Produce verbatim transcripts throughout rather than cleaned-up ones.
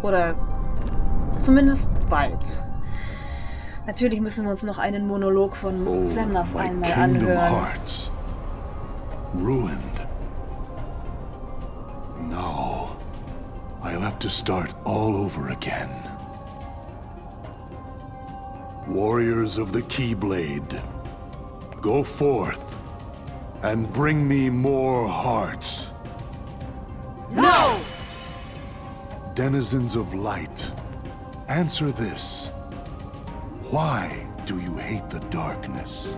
Oder zumindest bald. Natürlich müssen wir uns noch einen Monolog von Oh, Xemnas my einmal Kingdom anhören. Hearts. Ruined. No. I'll have to start all over again. Warriors of the Keyblade, go forth and bring me more hearts. No! Denizens of light, answer this. Why do you hate the darkness?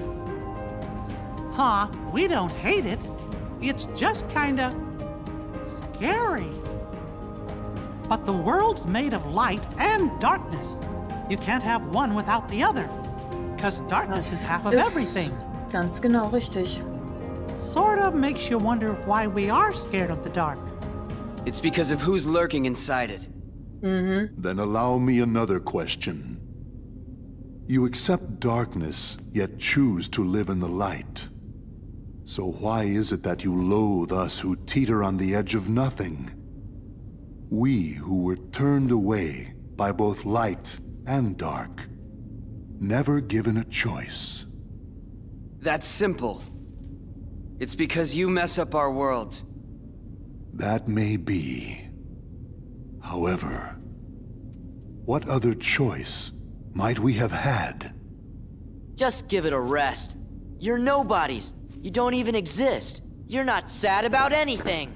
Huh? We don't hate it. It's just kinda scary. But the world's made of light and darkness. You can't have one without the other. Because darkness is half of everything. Ganz genau richtig. Sorta makes you wonder why we are scared of the dark. It's because of who's lurking inside it. Mhm. Then allow me another question. You accept darkness, yet choose to live in the light. So why is it that you loathe us who teeter on the edge of nothing? We who were turned away by both light and dark, never given a choice. That's simple. It's because you mess up our worlds. That may be. However, what other choice might we have had? Just give it a rest. You're nobodies. You don't even exist. You're not sad about anything.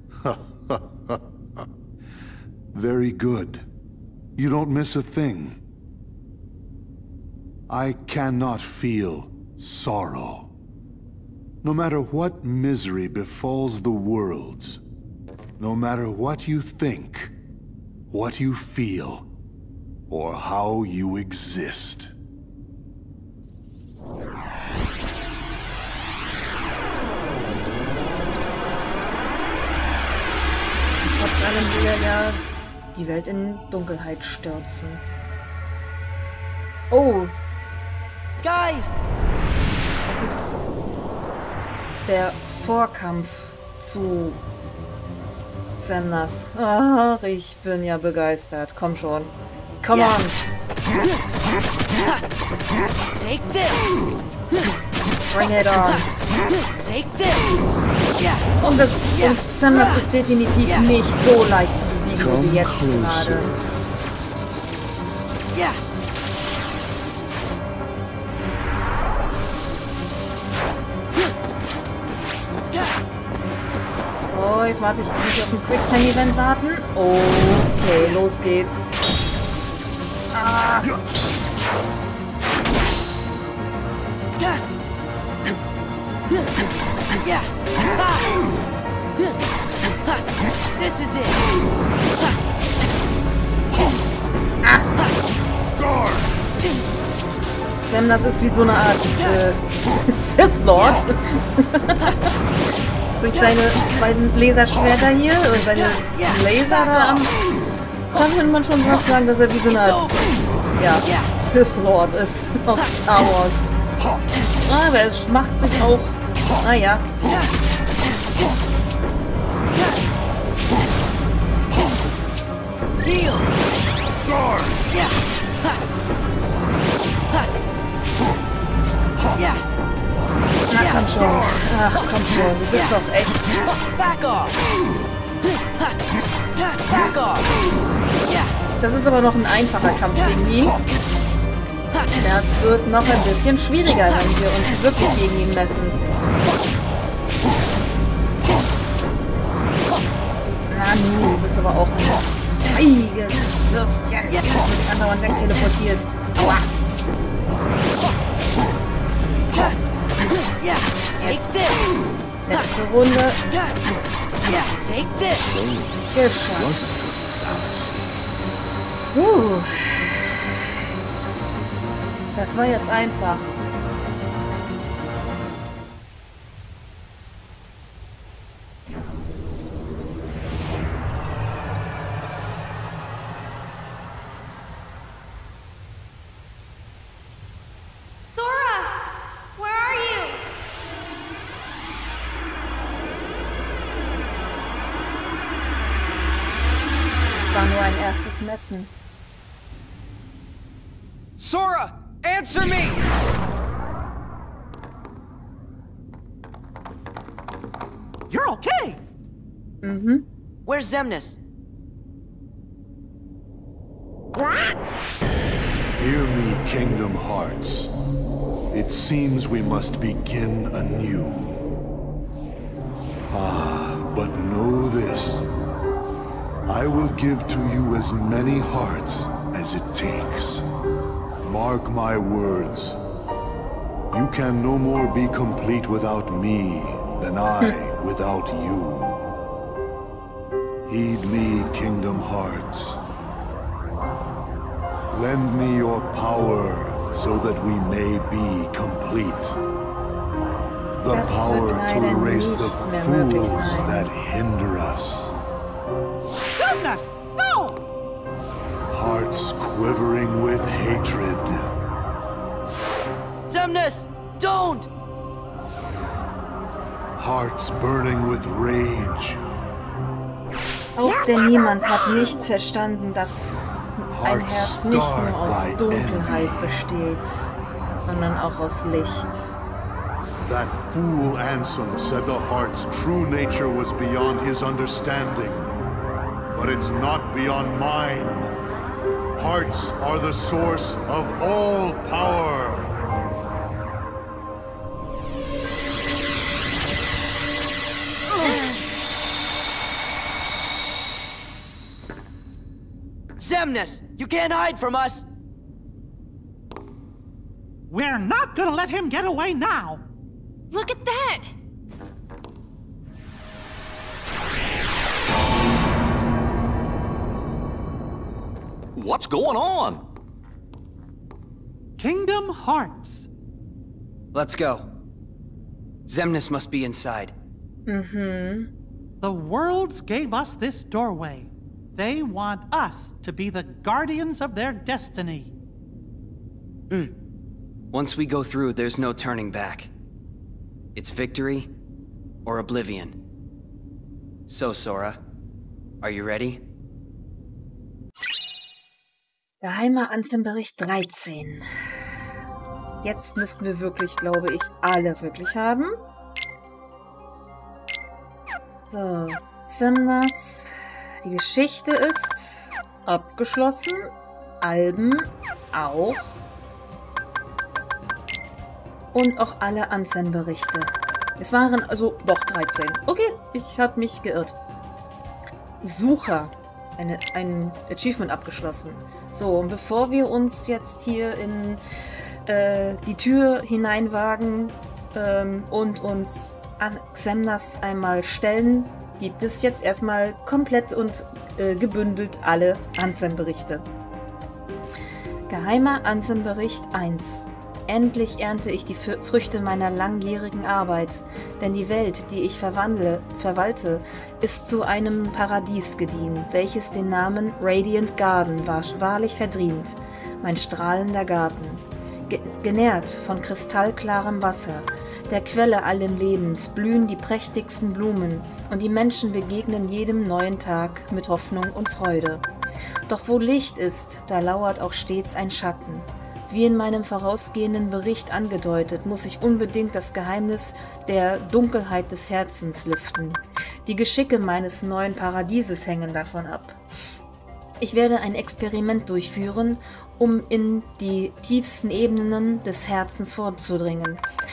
Very good. You don't miss a thing. I cannot feel sorrow. No matter what misery befalls the worlds, no matter what you think, what you feel, or how you exist. Trotz allem will er ja die Welt in Dunkelheit stürzen. Oh, Guys! das ist der Vorkampf zu Xemnas. Ach, ich bin ja begeistert. Komm schon. Come on. Take this! Bring it on. Take this! Yeah. Und, das, und Xemnas ist definitiv nicht so leicht zu besiegen, so wie jetzt gerade. Yeah. Oh, jetzt warte ich nicht auf ein Quicktime-Event warten. Okay, los geht's. Ah. Yeah. This is it. Xemnas ist wie so eine Art äh, Sith Lord. Durch seine beiden Laserschwerter hier und seine Laser da am... Da könnte man schon fast sagen, dass er wie so eine Art, ja, Sith Lord ist aus Star Wars. Aber er macht sich auch... Naja. Na komm schon. Ach komm schon, du bist doch echt... Back off. Back off. Das ist aber noch ein einfacher Kampf gegen ihn. Das wird noch ein bisschen schwieriger, wenn wir uns wirklich gegen ihn messen. Na nu, du bist aber auch ein feiges Würstchen, das mich andauernd wegteleportierst. Aua! Jetzt letzte Runde. Geschafft. Uh. Das war jetzt einfach. mein erstes Messen. Sora, answer me! You're okay. Mhm. Where's Xemnas? Hear me, Kingdom Hearts. It seems we must begin anew. Ah, but know this. I will give to you as many hearts as it takes. Mark my words. You can no more be complete without me than I without you. Heed me, Kingdom Hearts. Lend me your power so that we may be complete. The Das power wird to leider erase nicht the mehr möglich fools sein. that hinder us. Xemnas, no! Hearts quivering with hatred. Xemnas, don't! Hearts burning with rage. Auch der Niemand hat nicht verstanden, dass ein Hearts Herz nicht nur scarred aus by Dunkelheit envy. besteht, sondern auch aus Licht. That fool Ansem said the heart's true nature was beyond his understanding. But it's not beyond mine. Hearts are the source of all power. Xemnas, you can't hide from us! We're not gonna let him get away now. Look at that! What's going on? Kingdom Hearts. Let's go. Xemnas must be inside. Mhm. The worlds gave us this doorway. They want us to be the guardians of their destiny. Once we go through, there's no turning back. It's victory or oblivion. So, Sora, are you ready? Geheimer Ansem-Bericht dreizehn. Jetzt müssten wir wirklich, glaube ich, alle wirklich haben. So, Xemnas. Die Geschichte ist abgeschlossen. Alben auch. Und auch alle Ansem-Berichte. Es waren also doch dreizehn. Okay, ich habe mich geirrt. Sucher. Eine, ein Achievement abgeschlossen. So, und bevor wir uns jetzt hier in äh, die Tür hineinwagen ähm, und uns an Xemnas einmal stellen, gibt es jetzt erstmal komplett und äh, gebündelt alle Ansem-Berichte. Geheimer Ansem-Bericht eins. Endlich ernte ich die Früchte meiner langjährigen Arbeit, denn die Welt, die ich verwandle, verwalte, ist zu einem Paradies gediehen, welches den Namen Radiant Garden wahrlich verdient, mein strahlender Garten. Ge genährt von kristallklarem Wasser, der Quelle allen Lebens, blühen die prächtigsten Blumen und die Menschen begegnen jedem neuen Tag mit Hoffnung und Freude. Doch wo Licht ist, da lauert auch stets ein Schatten. Wie in meinem vorausgehenden Bericht angedeutet, muss ich unbedingt das Geheimnis der Dunkelheit des Herzens lüften. Die Geschicke meines neuen Paradieses hängen davon ab. Ich werde ein Experiment durchführen, um in die tiefsten Ebenen des Herzens vorzudringen.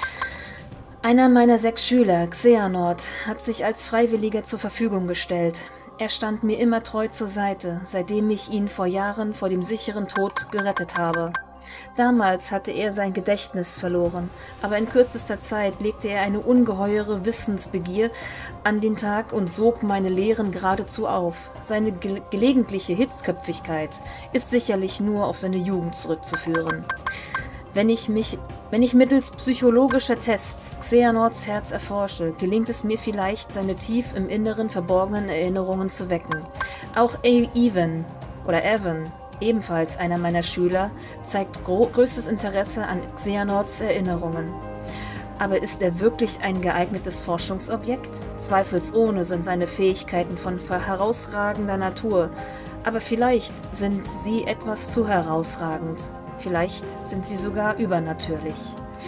Einer meiner sechs Schüler, Xehanort, hat sich als Freiwilliger zur Verfügung gestellt. Er stand mir immer treu zur Seite, seitdem ich ihn vor Jahren vor dem sicheren Tod gerettet habe. Damals hatte er sein Gedächtnis verloren, aber in kürzester Zeit legte er eine ungeheure Wissensbegier an den Tag und sog meine Lehren geradezu auf. Seine ge gelegentliche Hitzköpfigkeit ist sicherlich nur auf seine Jugend zurückzuführen. Wenn ich mich, wenn ich mittels psychologischer Tests Xehanorts Herz erforsche, gelingt es mir vielleicht, seine tief im Inneren verborgenen Erinnerungen zu wecken. Auch Evan oder Evan, ebenfalls einer meiner Schüler, zeigt größtes Interesse an Xehanorts Erinnerungen. Aber ist er wirklich ein geeignetes Forschungsobjekt? Zweifelsohne sind seine Fähigkeiten von herausragender Natur, Aber vielleicht sind sie etwas zu herausragend. Vielleicht sind sie sogar übernatürlich.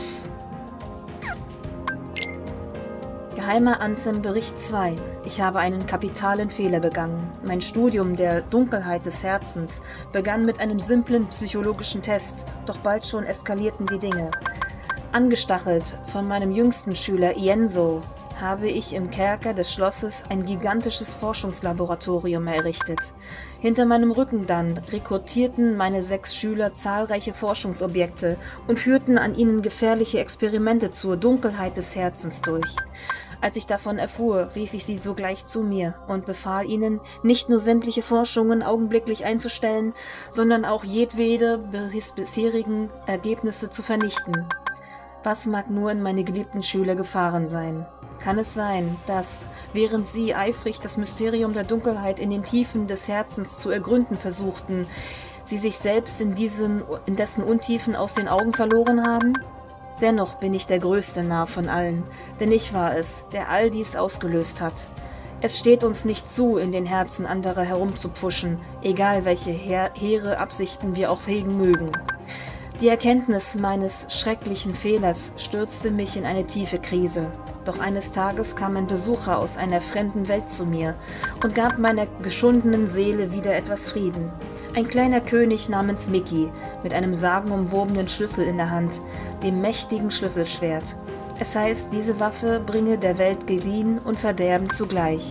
Geheimer Ansem-Bericht zwei. Ich habe einen kapitalen Fehler begangen. Mein Studium der Dunkelheit des Herzens begann mit einem simplen psychologischen Test, doch bald schon eskalierten die Dinge. Angestachelt von meinem jüngsten Schüler Ienzo habe ich im Kerker des Schlosses ein gigantisches Forschungslaboratorium errichtet. Hinter meinem Rücken dann rekrutierten meine sechs Schüler zahlreiche Forschungsobjekte und führten an ihnen gefährliche Experimente zur Dunkelheit des Herzens durch. Als ich davon erfuhr, rief ich sie sogleich zu mir und befahl ihnen, nicht nur sämtliche Forschungen augenblicklich einzustellen, sondern auch jedwede bisherigen Ergebnisse zu vernichten. Was mag nur in meine geliebten Schüler gefahren sein? Kann es sein, dass, während sie eifrig das Mysterium der Dunkelheit in den Tiefen des Herzens zu ergründen versuchten, sie sich selbst in, diesen, in dessen Untiefen aus den Augen verloren haben? Dennoch bin ich der größte Narr von allen, denn ich war es, der all dies ausgelöst hat. Es steht uns nicht zu, in den Herzen anderer herumzupfuschen, egal welche her hehre Absichten wir auch hegen mögen. Die Erkenntnis meines schrecklichen Fehlers stürzte mich in eine tiefe Krise. Doch eines Tages kam ein Besucher aus einer fremden Welt zu mir und gab meiner geschundenen Seele wieder etwas Frieden. Ein kleiner König namens Mickey mit einem sagenumwobenen Schlüssel in der Hand, dem mächtigen Schlüsselschwert. Es heißt, diese Waffe bringe der Welt Gelingen und Verderben zugleich.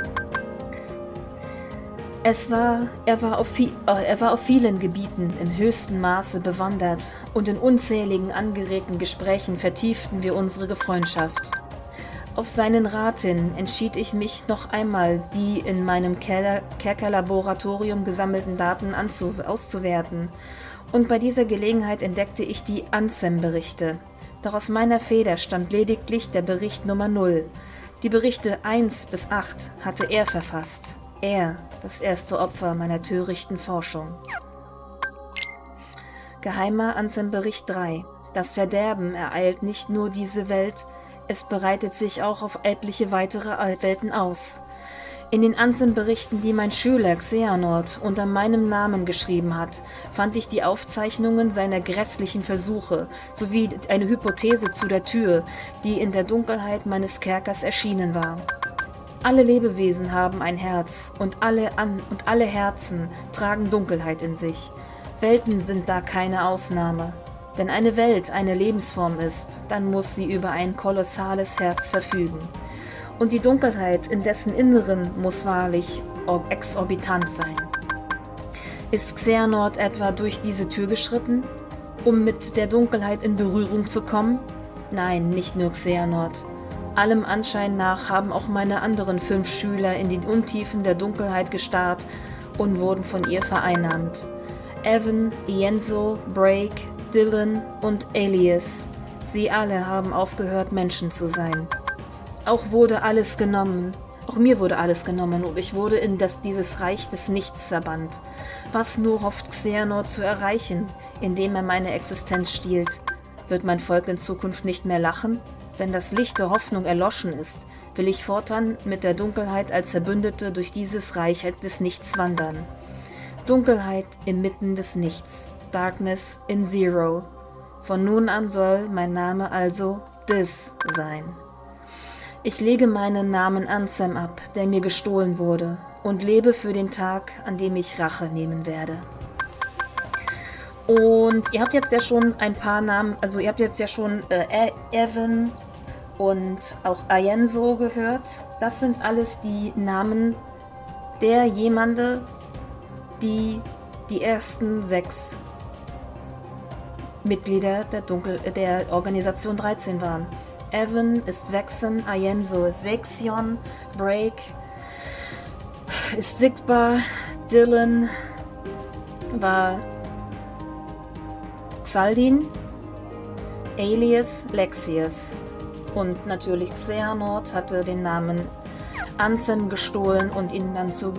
Es war, er, war auf viel, er war auf vielen Gebieten im höchsten Maße bewandert und in unzähligen angeregten Gesprächen vertieften wir unsere Freundschaft. Auf seinen Rat hin entschied ich mich noch einmal, die in meinem Keller, Kerkerlaboratorium gesammelten Daten anzu, auszuwerten. Und bei dieser Gelegenheit entdeckte ich die Ansem-Berichte. Doch aus meiner Feder stammt lediglich der Bericht Nummer null. Die Berichte eins bis acht hatte er verfasst. Er, das erste Opfer meiner törichten Forschung. Geheimer Ansem-Bericht drei. Das Verderben ereilt nicht nur diese Welt, es bereitet sich auch auf etliche weitere Welten aus. In den Ansem-Berichten, die mein Schüler Xehanort unter meinem Namen geschrieben hat, fand ich die Aufzeichnungen seiner grässlichen Versuche, sowie eine Hypothese zu der Tür, die in der Dunkelheit meines Kerkers erschienen war. Alle Lebewesen haben ein Herz, und alle, An- und alle Herzen tragen Dunkelheit in sich. Welten sind da keine Ausnahme. Wenn eine Welt eine Lebensform ist, dann muss sie über ein kolossales Herz verfügen. Und die Dunkelheit in dessen Inneren muss wahrlich exorbitant sein. Ist Xehanort etwa durch diese Tür geschritten, um mit der Dunkelheit in Berührung zu kommen? Nein, nicht nur Xehanort. Allem Anschein nach haben auch meine anderen fünf Schüler in die Untiefen der Dunkelheit gestarrt und wurden von ihr vereinnahmt. Evan, Ienzo, Break, Dylan und Alias. Sie alle haben aufgehört, Menschen zu sein. Auch wurde alles genommen. Auch mir wurde alles genommen und ich wurde in das, dieses Reich des Nichts verbannt. Was nur hofft Xehanort zu erreichen, indem er meine Existenz stiehlt? Wird mein Volk in Zukunft nicht mehr lachen? Wenn das Licht der Hoffnung erloschen ist, will ich fortan mit der Dunkelheit als Verbündete durch dieses Reich des Nichts wandern. Dunkelheit inmitten des Nichts. Darkness in Zero. Von nun an soll mein Name also Dis sein. Ich lege meinen Namen Ansem ab, der mir gestohlen wurde, und lebe für den Tag, an dem ich Rache nehmen werde. Und ihr habt jetzt ja schon ein paar Namen, also ihr habt jetzt ja schon äh, Evan und auch Ienzo gehört. Das sind alles die Namen der jemande, die die ersten sechs Mitglieder der, Dunkel der Organisation dreizehn waren. Evan ist Vexen, Ienzo ist Sexion, Break ist Sigbar, Dylan war Xaldin, Alias Lexius und natürlich Xehanort hatte den Namen Ansem gestohlen und ihn dann zu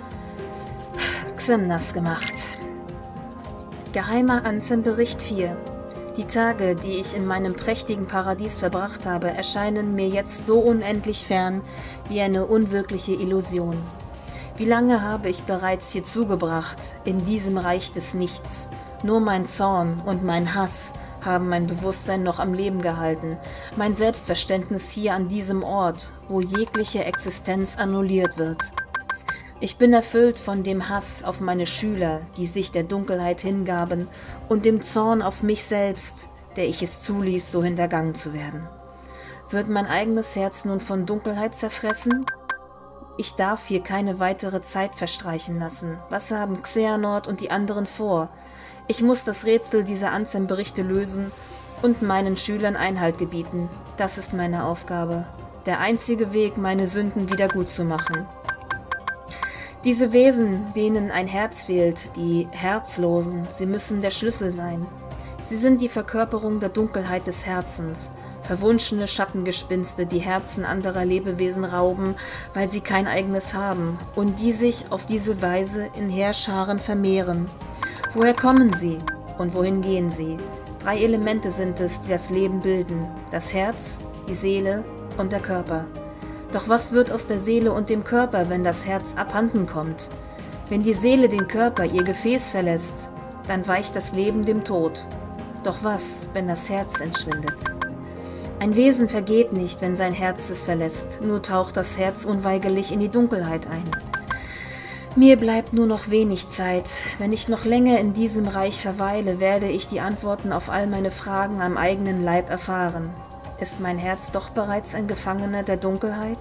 Xemnas gemacht. Geheimer Ansem-Bericht vier. Die Tage, die ich in meinem prächtigen Paradies verbracht habe, erscheinen mir jetzt so unendlich fern wie eine unwirkliche Illusion. Wie lange habe ich bereits hier zugebracht, in diesem Reich des Nichts? Nur mein Zorn und mein Hass haben mein Bewusstsein noch am Leben gehalten, mein Selbstverständnis hier an diesem Ort, wo jegliche Existenz annulliert wird. Ich bin erfüllt von dem Hass auf meine Schüler, die sich der Dunkelheit hingaben, und dem Zorn auf mich selbst, der ich es zuließ, so hintergangen zu werden. Wird mein eigenes Herz nun von Dunkelheit zerfressen? Ich darf hier keine weitere Zeit verstreichen lassen. Was haben Xehanort und die anderen vor? Ich muss das Rätsel dieser Ansem-Berichte lösen und meinen Schülern Einhalt gebieten. Das ist meine Aufgabe. Der einzige Weg, meine Sünden wiedergutzumachen. Diese Wesen, denen ein Herz fehlt, die Herzlosen, sie müssen der Schlüssel sein. Sie sind die Verkörperung der Dunkelheit des Herzens. Verwunschene Schattengespinste, die Herzen anderer Lebewesen rauben, weil sie kein eigenes haben, und die sich auf diese Weise in Heerscharen vermehren. Woher kommen sie und wohin gehen sie? Drei Elemente sind es, die das Leben bilden: das Herz, die Seele und der Körper. Doch was wird aus der Seele und dem Körper, wenn das Herz abhanden kommt? Wenn die Seele den Körper, ihr Gefäß verlässt, dann weicht das Leben dem Tod. Doch was, wenn das Herz entschwindet? Ein Wesen vergeht nicht, wenn sein Herz es verlässt, nur taucht das Herz unweigerlich in die Dunkelheit ein. Mir bleibt nur noch wenig Zeit. Wenn ich noch länger in diesem Reich verweile, werde ich die Antworten auf all meine Fragen am eigenen Leib erfahren. Ist mein Herz doch bereits ein Gefangener der Dunkelheit?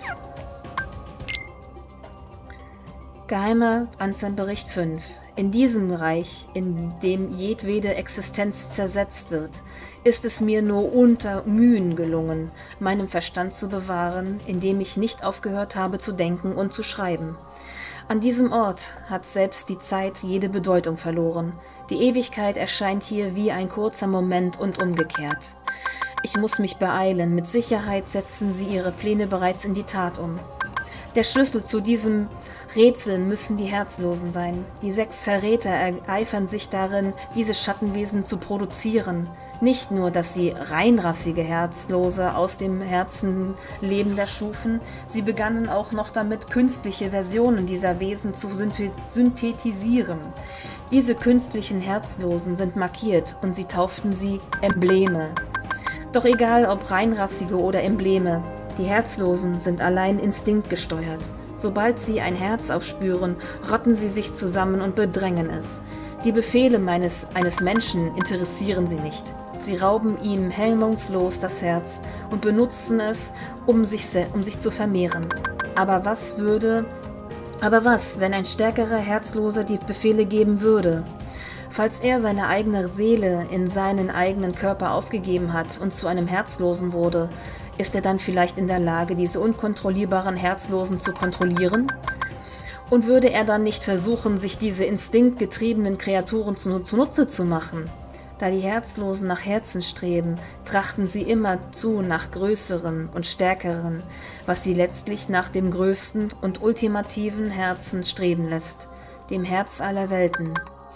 Geheimer Ansem-Bericht fünf. In diesem Reich, in dem jedwede Existenz zersetzt wird, ist es mir nur unter Mühen gelungen, meinen Verstand zu bewahren, indem ich nicht aufgehört habe zu denken und zu schreiben. An diesem Ort hat selbst die Zeit jede Bedeutung verloren. Die Ewigkeit erscheint hier wie ein kurzer Moment und umgekehrt. Ich muss mich beeilen, mit Sicherheit setzen sie ihre Pläne bereits in die Tat um. Der Schlüssel zu diesem Rätsel müssen die Herzlosen sein. Die sechs Verräter ereifern sich darin, diese Schattenwesen zu produzieren. Nicht nur, dass sie reinrassige Herzlose aus dem Herzen Lebender schufen, sie begannen auch noch damit, künstliche Versionen dieser Wesen zu synthetisieren. Diese künstlichen Herzlosen sind markiert und sie tauften sie Embleme. Doch egal ob reinrassige oder Embleme, die Herzlosen sind allein instinktgesteuert. Sobald sie ein Herz aufspüren, rotten sie sich zusammen und bedrängen es. Die Befehle meines, eines Menschen interessieren sie nicht. Sie rauben ihm hemmungslos das Herz und benutzen es, um sich, um sich zu vermehren. Aber was würde, aber was, wenn ein stärkerer Herzloser die Befehle geben würde? Falls er seine eigene Seele in seinen eigenen Körper aufgegeben hat und zu einem Herzlosen wurde, ist er dann vielleicht in der Lage, diese unkontrollierbaren Herzlosen zu kontrollieren? Und würde er dann nicht versuchen, sich diese instinktgetriebenen Kreaturen zunutze zu machen? Da die Herzlosen nach Herzen streben, trachten sie immerzu nach größeren und stärkeren, was sie letztlich nach dem größten und ultimativen Herzen streben lässt, dem Herz aller Welten.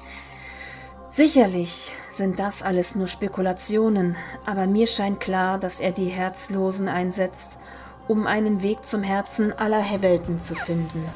Sicherlich sind das alles nur Spekulationen, aber mir scheint klar, dass er die Herzlosen einsetzt, um einen Weg zum Herzen aller Welten zu finden.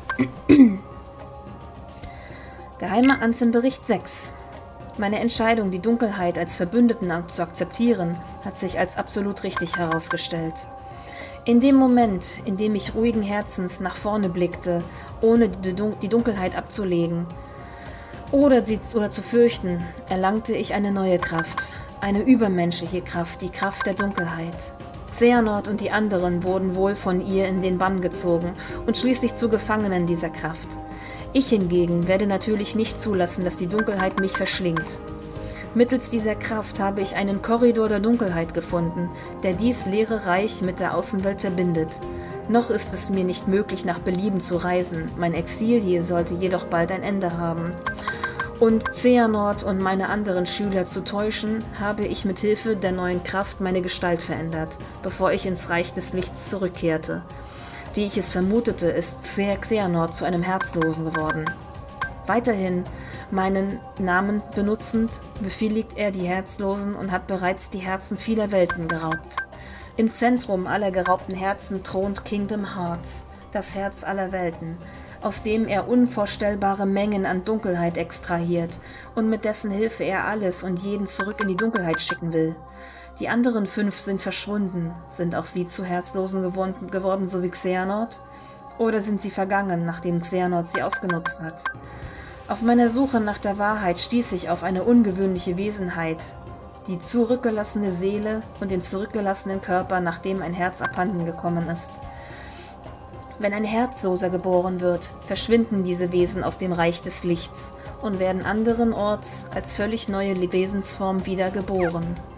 Geheimer Ansem-Bericht sechs. Meine Entscheidung, die Dunkelheit als Verbündeten zu akzeptieren, hat sich als absolut richtig herausgestellt. In dem Moment, in dem ich ruhigen Herzens nach vorne blickte, ohne die Dunkelheit abzulegen oder sie oder zu fürchten, erlangte ich eine neue Kraft, eine übermenschliche Kraft, die Kraft der Dunkelheit. Xehanort und die anderen wurden wohl von ihr in den Bann gezogen und schließlich zu Gefangenen dieser Kraft. Ich hingegen werde natürlich nicht zulassen, dass die Dunkelheit mich verschlingt. Mittels dieser Kraft habe ich einen Korridor der Dunkelheit gefunden, der dies leere Reich mit der Außenwelt verbindet. Noch ist es mir nicht möglich, nach Belieben zu reisen. Mein Exil hier sollte jedoch bald ein Ende haben. Und Xehanort und meine anderen Schüler zu täuschen, habe ich mit Hilfe der neuen Kraft meine Gestalt verändert, bevor ich ins Reich des Lichts zurückkehrte. Wie ich es vermutete, ist Xehanort zu einem Herzlosen geworden. Weiterhin meinen Namen benutzend, befehligt er die Herzlosen und hat bereits die Herzen vieler Welten geraubt. Im Zentrum aller geraubten Herzen thront Kingdom Hearts, das Herz aller Welten. aus dem er unvorstellbare Mengen an Dunkelheit extrahiert und mit dessen Hilfe er alles und jeden zurück in die Dunkelheit schicken will. Die anderen fünf sind verschwunden. Sind auch sie zu Herzlosen geworden, geworden so wie Xehanort? Oder sind sie vergangen, nachdem Xehanort sie ausgenutzt hat? Auf meiner Suche nach der Wahrheit stieß ich auf eine ungewöhnliche Wesenheit. Die zurückgelassene Seele und den zurückgelassenen Körper, nachdem ein Herz abhanden gekommen ist. Wenn ein Herzloser geboren wird, verschwinden diese Wesen aus dem Reich des Lichts und werden anderenorts als völlig neue Wesensform wieder geboren.